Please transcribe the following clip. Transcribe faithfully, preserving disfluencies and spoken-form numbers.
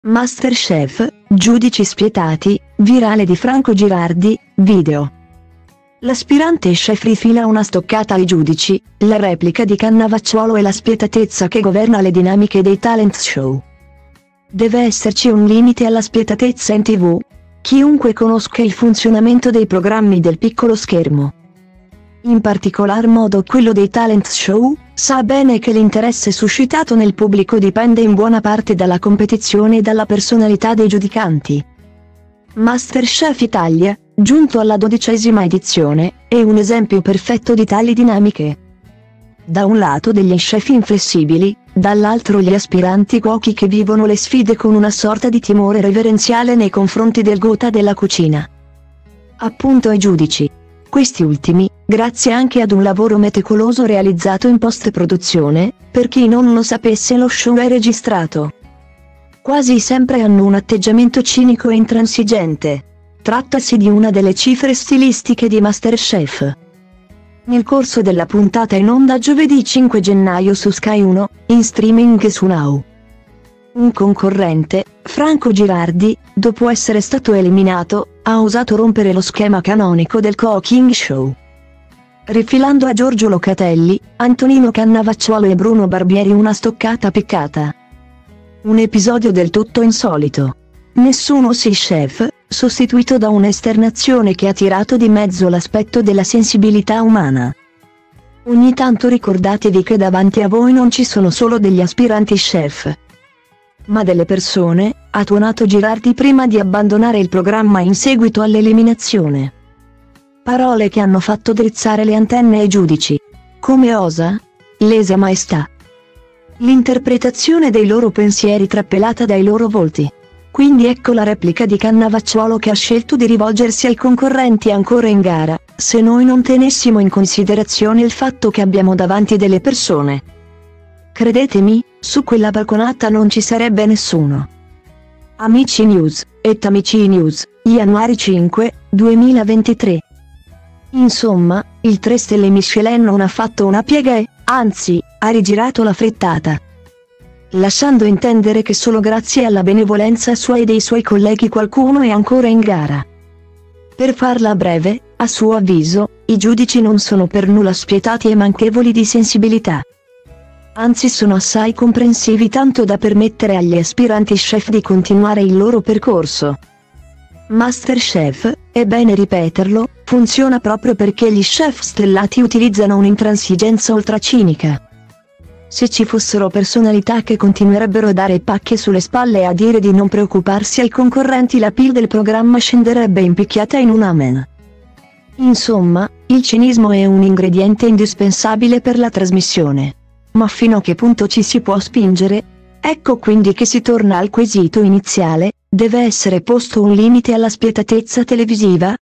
Masterchef, giudici spietati, virale di Franco Girardi, video. L'aspirante chef rifila una stoccata ai giudici, la replica di Cannavacciuolo e la spietatezza che governa le dinamiche dei talent show. Deve esserci un limite alla spietatezza in tivù. Chiunque conosca il funzionamento dei programmi del piccolo schermo, in particolar modo quello dei talent show, sa bene che l'interesse suscitato nel pubblico dipende in buona parte dalla competizione e dalla personalità dei giudicanti. Masterchef Italia, giunto alla dodicesima edizione, è un esempio perfetto di tali dinamiche. Da un lato degli chef inflessibili, dall'altro gli aspiranti cuochi che vivono le sfide con una sorta di timore reverenziale nei confronti del gotha della cucina. Appunto ai giudici. Questi ultimi, grazie anche ad un lavoro meticoloso realizzato in post-produzione, per chi non lo sapesse lo show è registrato. Quasi sempre hanno un atteggiamento cinico e intransigente. Trattasi di una delle cifre stilistiche di Masterchef. Nel corso della puntata in onda giovedì cinque gennaio su Sky uno, in streaming su Now, un concorrente, Franco Girardi, dopo essere stato eliminato, ha osato rompere lo schema canonico del cooking show, rifilando a Giorgio Locatelli, Antonino Cannavacciuolo e Bruno Barbieri una stoccata piccata. Un episodio del tutto insolito. Nessuno si chef, sostituito da un'esternazione che ha tirato di mezzo l'aspetto della sensibilità umana. Ogni tanto ricordatevi che davanti a voi non ci sono solo degli aspiranti chef, ma delle persone, ha tuonato Girardi prima di abbandonare il programma in seguito all'eliminazione. Parole che hanno fatto drizzare le antenne ai giudici. Come osa? Lesa maestà. L'interpretazione dei loro pensieri trappelata dai loro volti. Quindi ecco la replica di Cannavacciuolo che ha scelto di rivolgersi ai concorrenti ancora in gara, se noi non tenessimo in considerazione il fatto che abbiamo davanti delle persone. Credetemi, su quella balconata non ci sarebbe nessuno. Amici News, et Amici News, Januari cinque, duemilaventitré. Insomma, il tre stelle Michelin non ha fatto una piega e, anzi, ha rigirato la frittata, lasciando intendere che solo grazie alla benevolenza sua e dei suoi colleghi qualcuno è ancora in gara. Per farla breve, a suo avviso, i giudici non sono per nulla spietati e manchevoli di sensibilità. Anzi sono assai comprensivi tanto da permettere agli aspiranti chef di continuare il loro percorso. Masterchef, è bene ripeterlo, funziona proprio perché gli chef stellati utilizzano un'intransigenza ultracinica. Se ci fossero personalità che continuerebbero a dare pacche sulle spalle e a dire di non preoccuparsi ai concorrenti, la P I L del programma scenderebbe in picchiata in un amen. Insomma, il cinismo è un ingrediente indispensabile per la trasmissione. Ma fino a che punto ci si può spingere? Ecco quindi che si torna al quesito iniziale: deve essere posto un limite alla spietatezza televisiva?